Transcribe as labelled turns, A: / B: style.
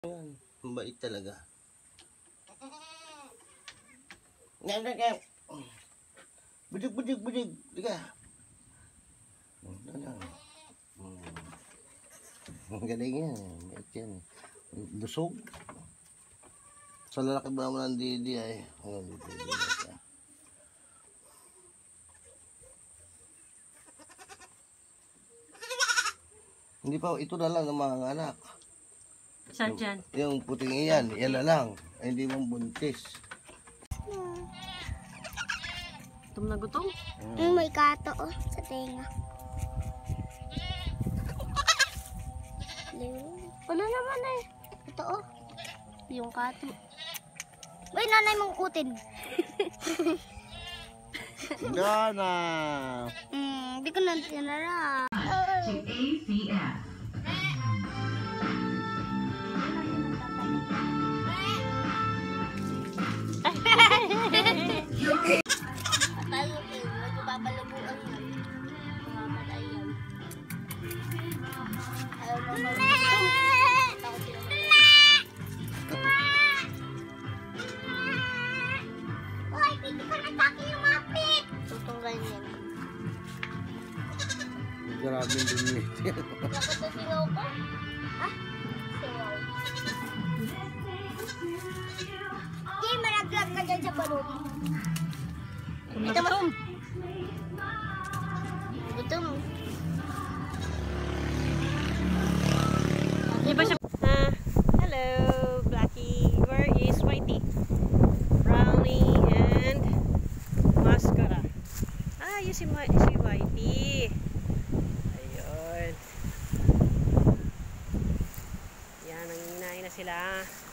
A: Ayan, mabait talaga. Ngayon. Budig. Diga. Ang galing yan. Mabait yan. Busog. Sa lalaki ba mo ng didi ay. Hindi pa, ito na lang ang mga anak.
B: Saan dyan?
A: Yung puting iyan, yan na lang. Ay, hindi mong buntis.
B: Gutom na gutom?
C: May kato sa tenga. Wala naman eh. Ito yung kato. Uy, nanay mong kutin.
A: Gana!
C: Hindi ko na tinara. Uy, piti ka na taki yung mapit. Tutunggan yan.
A: Grabe yung dumit.
C: Dapat na singaw ko? Ha? Singaw. Hindi, malaglag ka dyan sa balon.
B: Gutom na gutom.
C: Gutom.
B: Hindi ba siya? Hello, Blackie. Where is Whitey? Brownie and Mascara. Yun si Whitey. Ayun. Yan, nanginay na sila.